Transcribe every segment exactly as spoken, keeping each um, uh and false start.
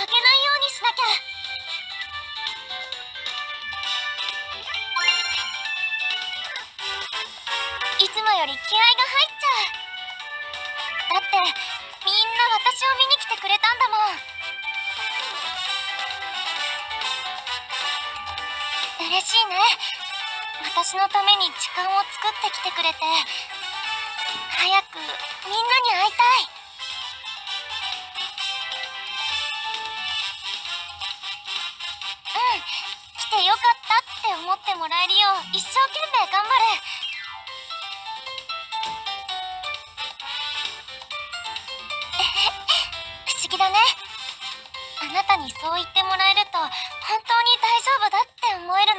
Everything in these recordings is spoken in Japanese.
負けないようにしなきゃ。いつもより気合が入っちゃう。だってみんな私を見に来てくれたんだもん。嬉しいね。私のために時間を作ってきてくれて。早くみんなに会いたい。うん、来てよかったって思ってもらえるよう一生懸命頑張る。不思議だね。あなたにそう言ってもらえると本当に大丈夫だって思えるの。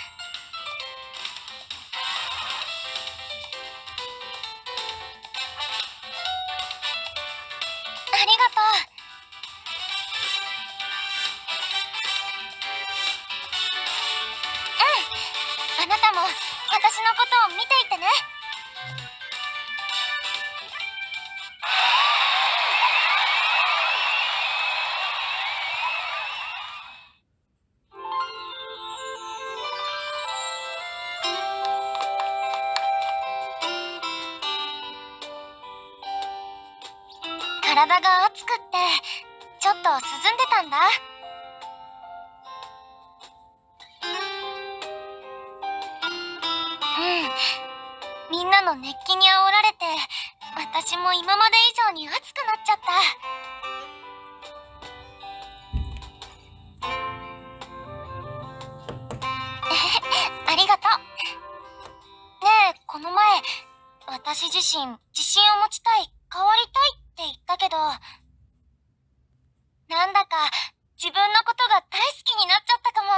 ありがとう。うん、あなたも私のことを見ていてね。体が熱くってちょっと涼んでたんだ。うん、みんなの熱気に煽られて私も今まで以上に熱くなっちゃった。ありがとう。ねえ、この前私自身自信を持ちたい、変わりたいって言ったけど、なんだか自分のことが大好きになっちゃったかも。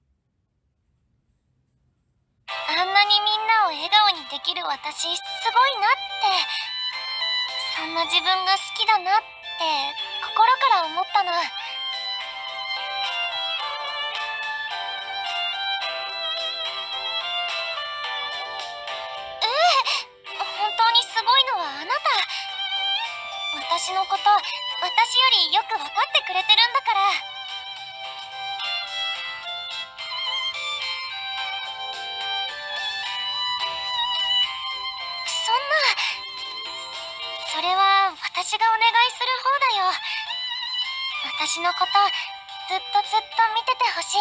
あんなにみんなを笑顔にできる私すごいなって、そんな自分が好きだなって心から思ったの。ええ、本当にすごいのはあなた。私のこと私よりよく分かってくれてるんだから。そんな、それは私がお願いする方だよ。私のことずっとずっと見ててほしい。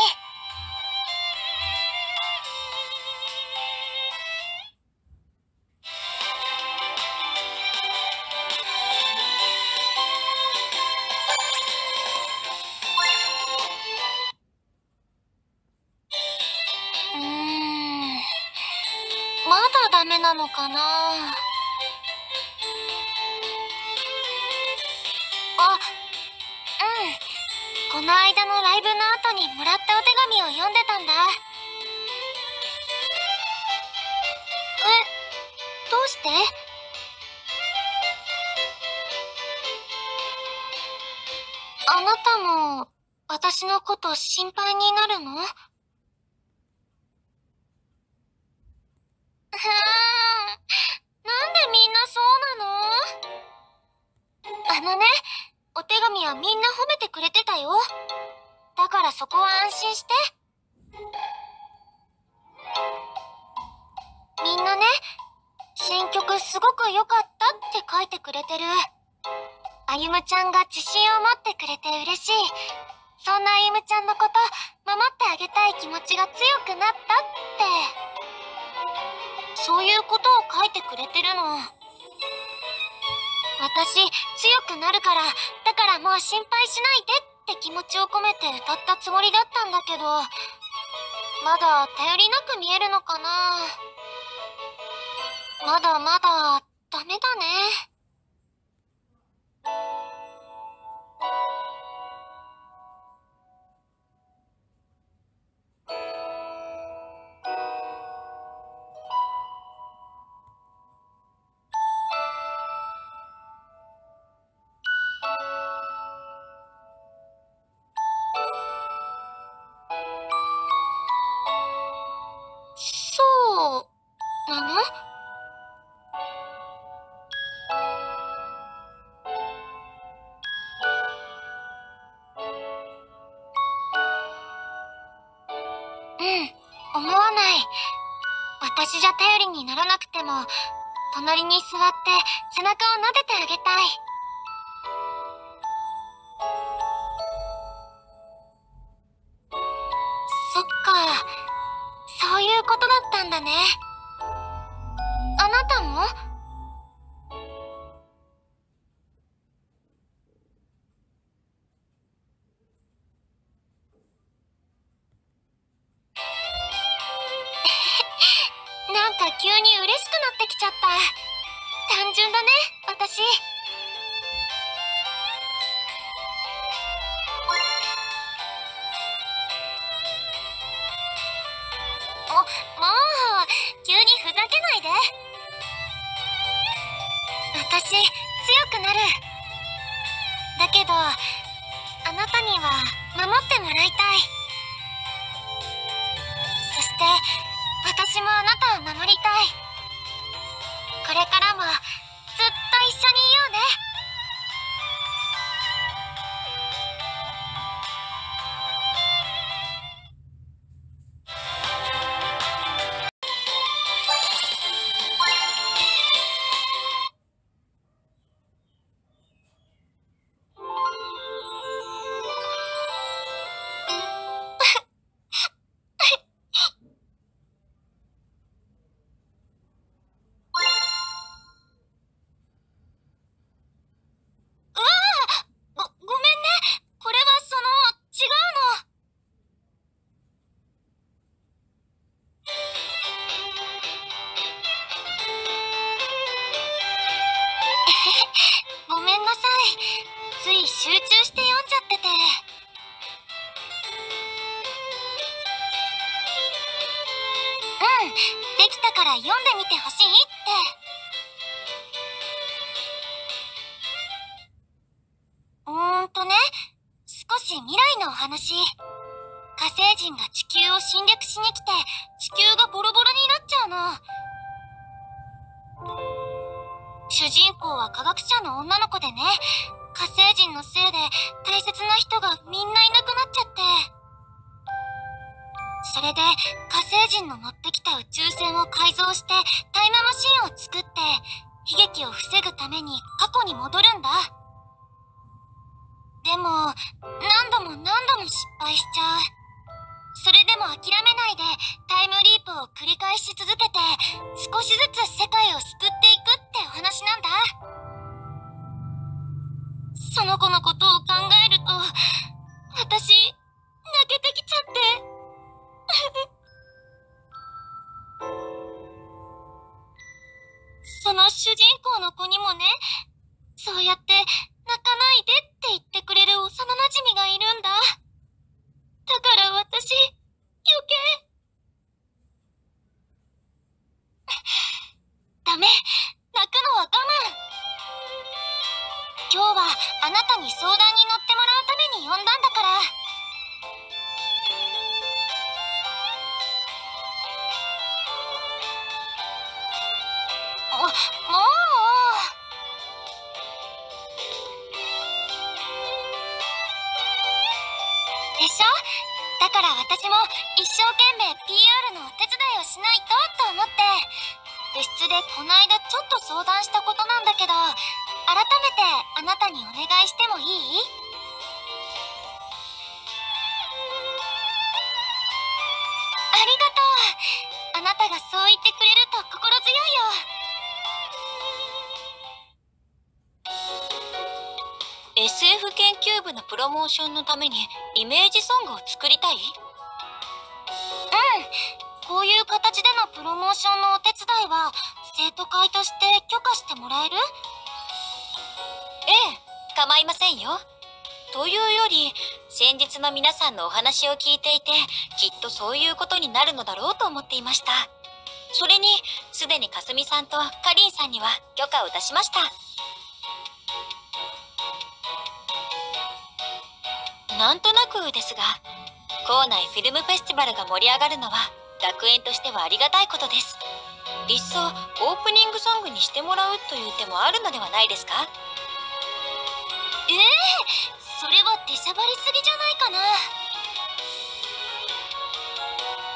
うーん、まだダメなのかな。あ、うん。この間のライブの後にもらったお手紙を読んでたんだ。え、どうして？あなたも私のこと心配になるの？ふーん、なんでみんなそうなの？あのね、お手紙はみんな褒めてくれてたよ。だからそこは安心して。みんなね、新曲すごく良かったって書いてくれてる。あゆむちゃんが自信を持ってくれて嬉しい。そんなあゆむちゃんのこと守ってあげたい気持ちが強くなったって、そういうことを書いてくれてるの。私強くなるから、だからもう心配しないでって気持ちを込めて歌ったつもりだったんだけど、まだ頼りなく見えるのかな。まだまだダメだね。そうなの？ うん、思わない。私じゃ頼りにならなくても、隣に座って背中を撫でてあげたい。そっか、そういうことだったんだね。あなたも？なんか急に嬉しくなってきちゃった。単純だね、私。も、もう、急にふざけないで。私、強くなる。だけど、あなたには守ってもらいたい。そして、私もあなたを守りたい。これからも、ずっと一緒にいようね。ご、ごめんね。これはその、違うの。ごめんなさい。つい集中して読んじゃってて。うん、できたから読んでみてほしいって。うーんとね、少し未来のお話。火星人が地球を侵略しに来て、地球がボロボロになっちゃうの。主人公は科学者の女の子でね、火星人のせいで大切な人がみんないなくなっちゃって。それで火星人の乗ってきた宇宙船を改造してタイムマシンを作って悲劇を防ぐために過去に戻るんだ。でも何度も何度も失敗しちゃう。それでも諦めないでタイムリープを繰り返し続けて少しずつ世界を救っていくってお話なんだ。その子のことを考えると私泣けてきちゃって。その主人公の子にもね、そうやって泣かないでって言ってくれる幼馴染がいるんだ。だから私、余計。ダメ、泣くのは我慢。今日はあなたに相談に乗ってもらうために呼んだんだから。も、もう。でしょ？だから私も一生懸命 ピーアール のお手伝いをしないとと思って。部室でこの間ちょっと相談したことなんだけど、改めてあなたにお願いしてもいい？ありがとう。あなたがそう言ってくれると心強いよ。エスエフ 研究部のプロモーションのためにイメージソングを作りたい？うん、こういう形でのプロモーションのお手伝いは生徒会として許可してもらえる？ええ、構いませんよ。というより、先日の皆さんのお話を聞いていて、きっとそういうことになるのだろうと思っていました。それに、すでにかすみさんとかりんさんには許可を出しました。なんとなくですが、校内フィルムフェスティバルが盛り上がるのは学園としてはありがたいことです。いっそオープニングソングにしてもらうという手もあるのではないですか？ええ、それは出しゃばりすぎじゃないかな。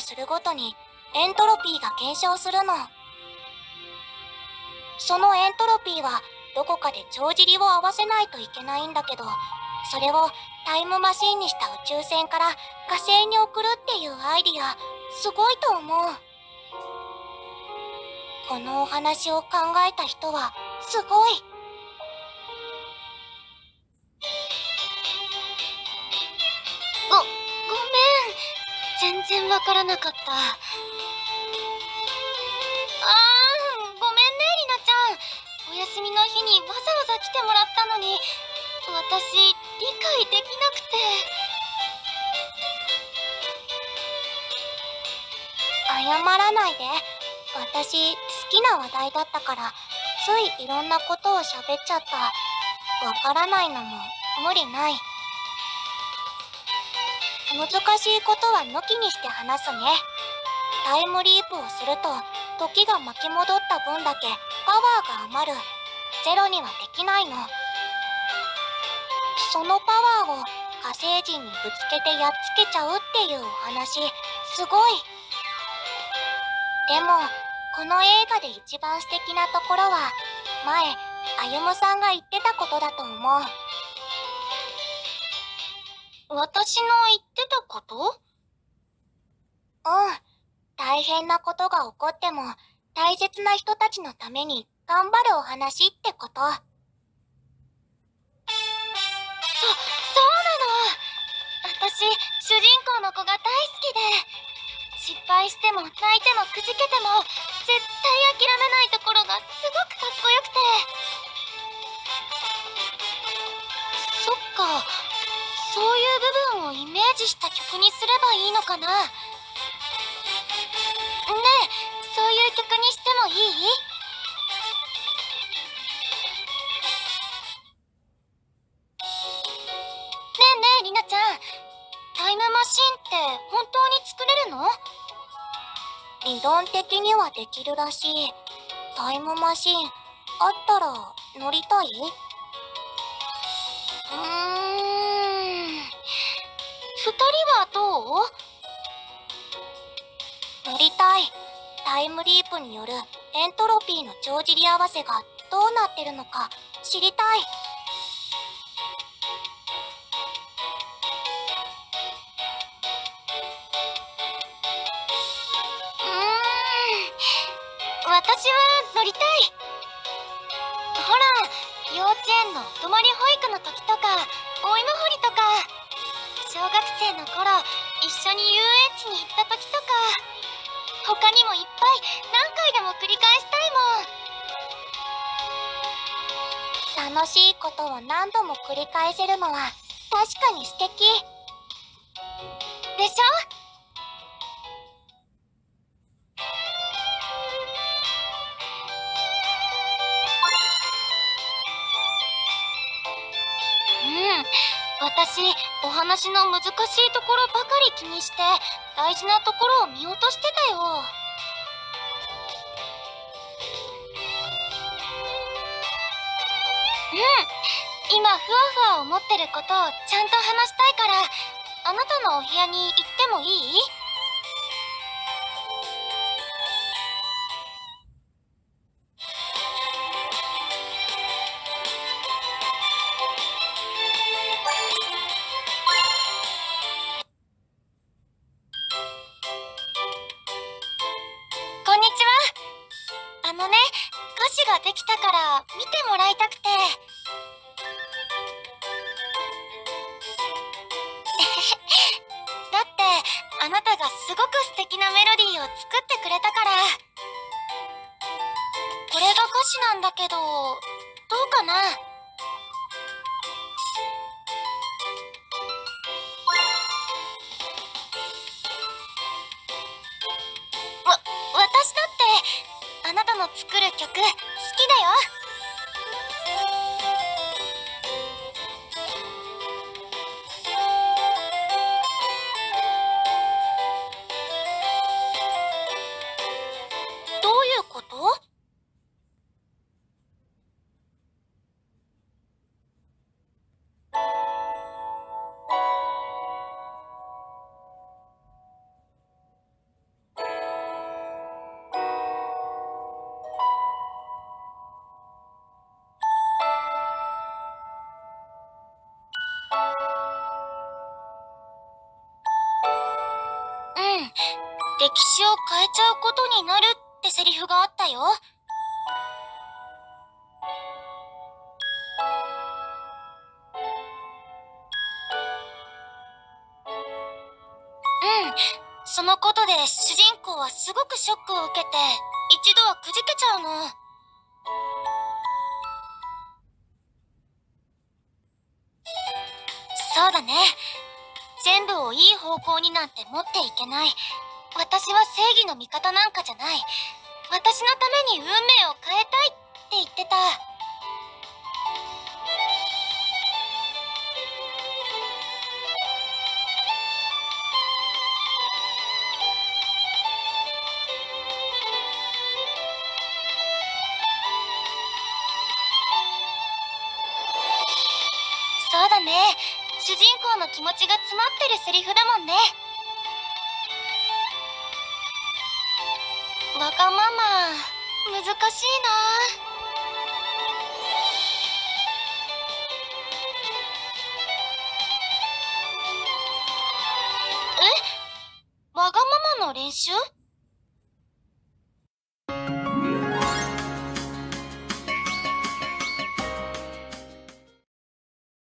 するごとにエントロピーが減少するの。そのエントロピーはどこかで帳尻を合わせないといけないんだけど、それをタイムマシンにした宇宙船から火星に送るっていうアイディア、すごいと思う。このお話を考えた人はすごい。 ご、ごめん。全然わからなかった。あー、ごめんね、りなちゃん。お休みの日にわざわざ来てもらったのに、私、理解できなくて。 謝らないで。私、好きな話題だったから、ついいろんなことを喋っちゃった。わからないのも無理ない。難しいことは抜きにして話すね。タイムリープをすると、時が巻き戻った分だけパワーが余る。ゼロにはできないの。そのパワーを火星人にぶつけてやっつけちゃうっていうお話、すごい。でも、この映画で一番素敵なところは、前、歩夢さんが言ってたことだと思う。 私の言ってたこと？ うん。大変なことが起こっても、大切な人たちのために頑張るお話ってこと。そ、 そうなの。私、主人公の子が大好きで、失敗しても泣いてもくじけても、絶対諦めないところがすごくかっこよくて。そっか、そういう部分をイメージした曲にすればいいのかな。ねえ、そういう曲にしてもいい？ねえねえ、りなちゃん。タイムマシンって本当に作れるの？ 理論的にはできるらしい。タイムマシン、あったら乗りたい？ うーん。二人はどう？ 乗りたい。タイムリープによるエントロピーの帳尻合わせがどうなってるのか知りたい。 うーん。私は乗りたい。ほら、幼稚園のお泊まり保育の時とか、お芋掘りとか、小学生の頃、一緒に遊園地に行った時とか、他にもいっぱい何回でも繰り返したいもん。 楽しいことを何度も繰り返せるのは確かに素敵。 でしょ？うん。私、お話の難しいところばかり気にして、大事なところを見落としてたよ。うん。今、ふわふわ思ってることをちゃんと話したいから、あなたのお部屋に行ってもいい？こんにちは。あのね、歌詞ができたから見てもらいたくて。だって、あなたがすごく素敵なメロディーを作ってくれたから。これが歌詞なんだけど、どうかな？わ、私だって、あなたの作る曲、好きだよ。どういうこと？ 歴史を変えちゃうことになるってセリフがあったよ。うん、そのことで主人公はすごくショックを受けて、一度はくじけちゃうの。そうだね。全部をいい方向になんて持っていけない。私は正義の味方なんかじゃない。私のために運命を変えたいって言ってた。そうだね。主人公の気持ちが詰まってるセリフだもんね。わがまま、難しいな。え？わがままの練習？